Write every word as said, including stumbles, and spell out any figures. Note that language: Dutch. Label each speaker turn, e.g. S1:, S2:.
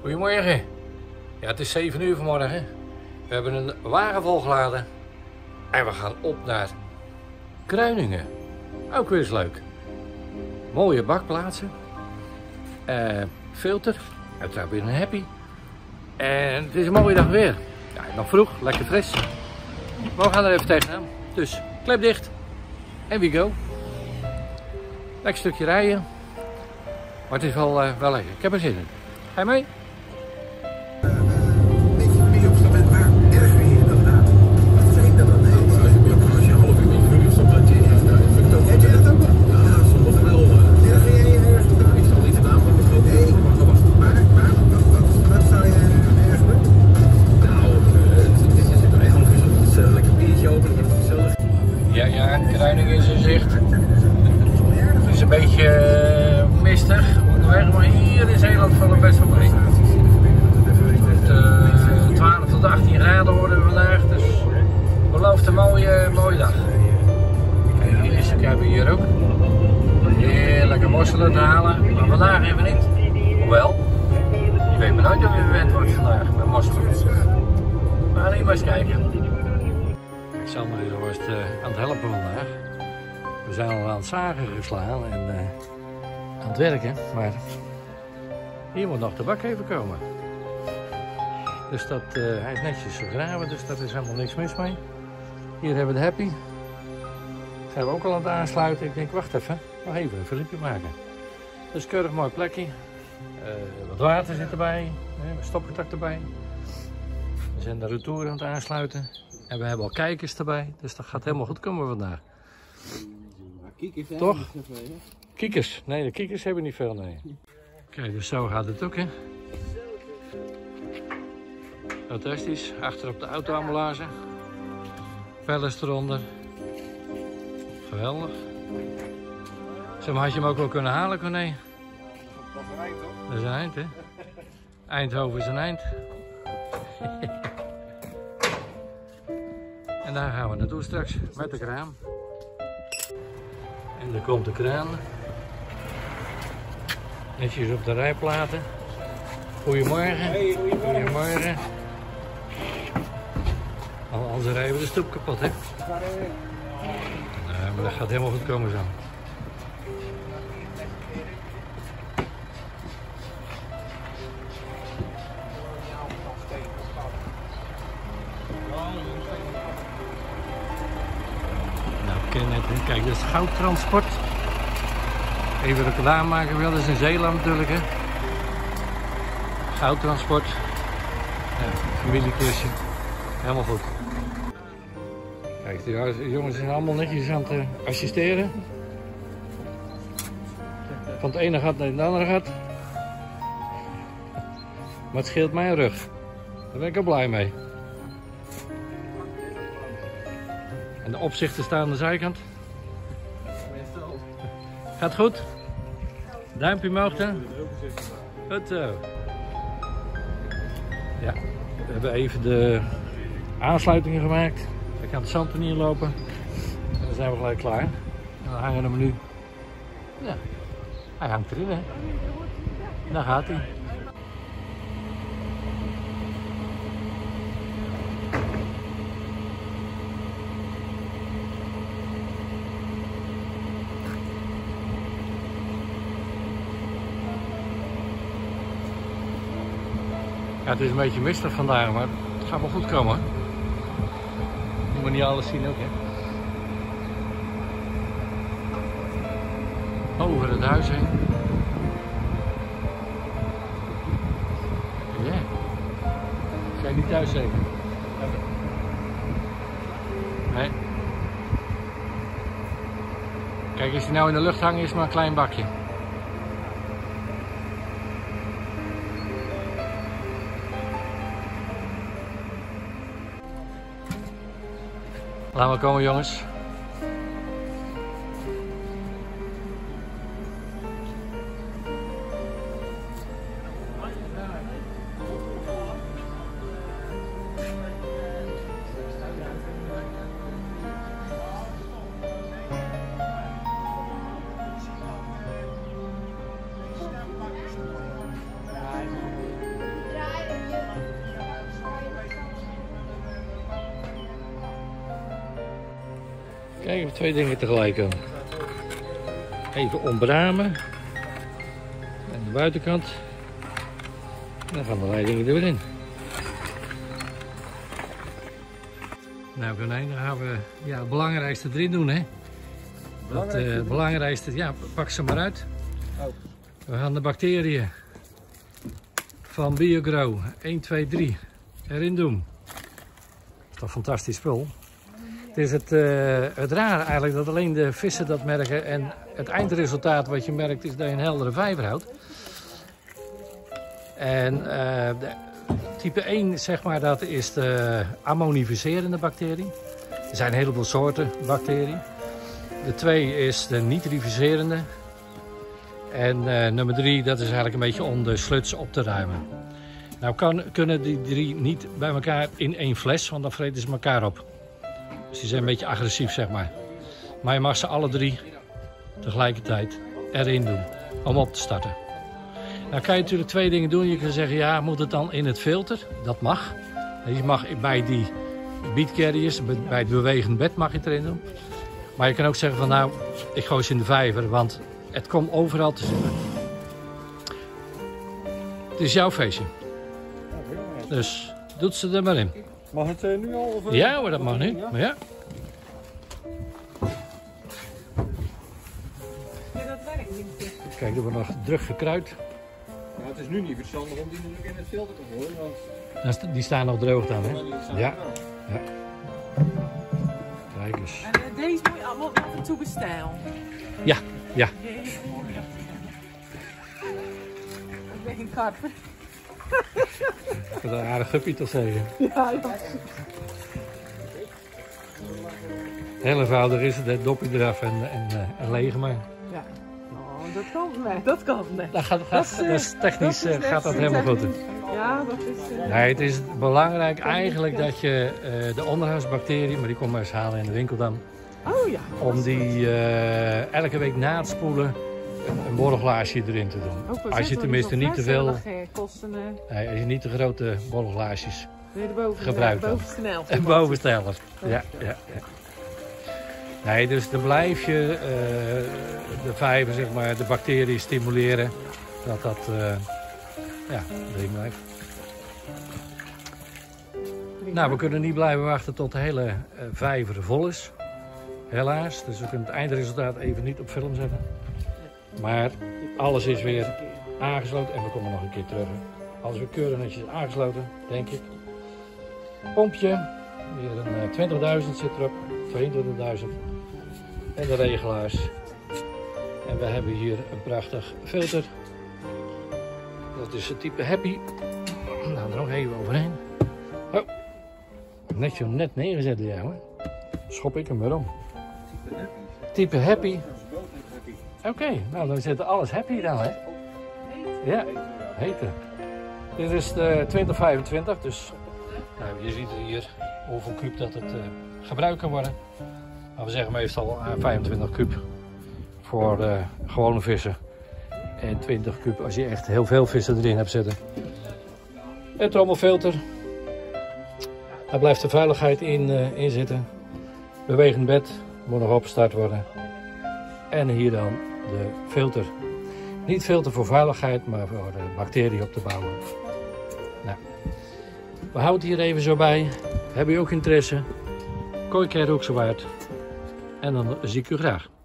S1: Goedemorgen. Ja, het is zeven uur vanmorgen. We hebben een wagen volgeladen. En we gaan op naar Kruiningen. Ook weer eens leuk. Mooie bakplaatsen. Uh, filter. Uiteraard weer een happy. En het is een mooie dag weer. Ja, nog vroeg, lekker fris. Maar we gaan er even tegenaan. Dus klep dicht. En we go. Lekker stukje rijden. Maar het is wel, uh, wel lekker. Ik heb er zin in. Ga je mee? Ja, ja, Kruiningen is in zicht. Het is een beetje uh, mistig onderweg, maar hier in Zeeland valt het best wel mee. Het uh, twaalf tot achttien graden worden we vandaag, dus belooft een mooie, mooie dag. Kijk, hier is, hebben we hier ook. Heerlijke mosselen te halen, maar vandaag even niet. Hoewel, je weet maar nooit of je verwend wordt vandaag met mosselen. We gaan hier maar eens kijken. Sander is alvast uh, aan het helpen vandaag. We zijn al aan het zagen geslaan en uh, aan het werken, maar hier moet nog de bak even komen. Dus dat, uh, hij is netjes gegraven, dus dat is helemaal niks mis mee. Hier hebben we de happy. Zijn we ook al aan het aansluiten. Ik denk, wacht even, nog even een filmpje maken. Dus keurig mooi plekje. Uh, wat water zit erbij, een stopcontact erbij. We zijn de retour aan het aansluiten. En we hebben al kijkers erbij, dus dat gaat helemaal goed komen vandaag.
S2: Kiekers,
S1: toch? Kiekers? Nee, de kiekers hebben niet veel, nee. Kijk, dus zo gaat het ook, hè. Fantastisch. Achter op de auto-ambulance. Pellets eronder. Geweldig. Zeg maar, had je hem ook wel kunnen halen, Corné?
S2: Dat is een eind, toch?
S1: Dat is een eind, hè. Eindhoven is een eind. En daar gaan we naartoe straks, met de kraan. En daar komt de kraan. Netjes op de rijplaten. Goedemorgen.
S2: Hey, goedemorgen.
S1: Goedemorgen. Anders rijden we de stoep kapot, hè? Nee, maar dat gaat helemaal goed komen zo. Kijk, dit is goudtransport. Even reclame maken wel, dat is in Zeeland natuurlijk, hè. Goudtransport. Ja, familieklusje. Helemaal goed. Kijk, de jongens zijn allemaal netjes aan het uh, assisteren. Van het ene gat naar het andere gat. Maar het scheelt mijn rug. Daar ben ik ook blij mee. En de opzichten staan aan de zijkant. Gaat goed? Duimpje omhoog dan. Goed zo. Ja, we hebben even de aansluitingen gemaakt. Dan kan het zand er niet lopen. En dan zijn we gelijk klaar. En dan hangen we hem nu. Ja, hij hangt erin, hè. Daar gaat hij. Ja, het is een beetje mistig vandaag, maar het gaat wel goed komen. Je moet niet alles zien ook, hè. Over het huis heen. Ja. Yeah. Zijn niet thuis zeker? Nee. Kijk, als hij nou in de lucht hangt, is het maar een klein bakje. Laten we komen, jongens. Kijken of twee dingen tegelijk kan. Even ombramen. Aan de buitenkant. En dan gaan de leidingen er weer in. Nou konijn, dan gaan we ja, het belangrijkste erin doen, hè. Dat, uh, het belangrijkste, ja, pak ze maar uit. We gaan de bacteriën van BioGrow één, twee, drie erin doen. Dat is toch fantastisch spul. Het is het, uh, het rare eigenlijk dat alleen de vissen dat merken en het eindresultaat wat je merkt is dat je een heldere vijver houdt. En uh, de, type één, zeg maar, dat is de ammonificerende bacterie. Er zijn een heleboel soorten bacteriën. De twee is de nitrificerende. En uh, nummer drie, dat is eigenlijk een beetje om de sluts op te ruimen. Nou kan, kunnen die drie niet bij elkaar in één fles, want dan vreten ze elkaar op. Dus die zijn een beetje agressief, zeg maar. Maar je mag ze alle drie tegelijkertijd erin doen om op te starten. Nou kan je natuurlijk twee dingen doen. Je kan zeggen, ja, moet het dan in het filter? Dat mag. Je mag bij die bead carriers, bij het bewegend bed mag je het erin doen. Maar je kan ook zeggen van, nou, ik gooi ze in de vijver, want het komt overal te zitten. Het is jouw feestje. Dus doet ze er maar in.
S2: Mag het uh, nu al? Of, uh,
S1: ja hoor, dat mag nu. Ja. Ja.
S3: Dat werkt niet.
S1: Kijk, er wordt nog druk gekruid.
S2: Nou, het is nu niet verstandig om die natuurlijk in het filter te gooien. Want...
S1: Die staan nog droog dan, hè? Ja. Ja. Kijk eens.
S3: En uh, deze moet je allemaal af en toe bestellen.
S1: Ja, ja.
S3: Ik ben geen karper.
S1: Dat is een aardig guppie toch zeggen.
S3: Ja, ja.
S1: Heel eenvoudig is het, het dopje eraf en, en, en leeg maar.
S3: Ja. Oh, dat kan nee, dat kan nee.
S1: Dat, gaat, gaat, dat, is, dat is technisch dat is gaat dat helemaal goed.
S3: Ja, dat is... Uh...
S1: Nee, het is belangrijk eigenlijk dat je uh, de onderhuisbacteriën, maar die kom maar eens halen in de winkel dan.
S3: Oh ja.
S1: Om die uh, elke week na het spoelen een, een borrelglaasje erin te doen.
S3: Oh,
S1: als je tenminste niet te veel,
S3: kosten, uh...
S1: nee, als je niet te grote borrelglaasjes
S3: boven,
S1: gebruikt.
S3: Uh, bovenste
S1: en bovensteller. Ja, ja, ja. Nee, dus dan blijf je uh, de vijver, zeg maar, de bacteriën stimuleren. Dat dat uh, ja, erin blijft. Nou, we kunnen niet blijven wachten tot de hele uh, vijver vol is. Helaas, dus we kunnen het eindresultaat even niet op film zetten. Maar alles is weer aangesloten en we komen nog een keer terug. Alles weer keurig netjes aangesloten, denk ik. Pompje, weer een uh, twintigduizend zit erop, tweeëntwintigduizend. En de regelaars. En we hebben hier een prachtig filter. Dat is het type Happy. Nou, er nog even overheen. Oh, net zo net neergezet, ja hoor. Schop ik hem weer om. Type Happy. Oké, okay, nou dan zit alles Happy dan, hè? Ja, heter. Dit is de twintig vijfentwintig, dus nou, je ziet hier hoeveel kuub dat het uh, gebruikt kan worden. Maar we zeggen meestal vijfentwintig kuub voor uh, gewone vissen. En twintig kuub als je echt heel veel vissen erin hebt zitten. Het trommelfilter. Daar blijft de veiligheid in, uh, in zitten. Bewegend bed moet nog opgestart worden. En hier dan de filter. Niet filter voor veiligheid, maar voor de bacteriën op te bouwen. Nou, we houden hier even zo bij. Heb je ook interesse? Kooikeer ook zo waard. En dan zie ik u graag.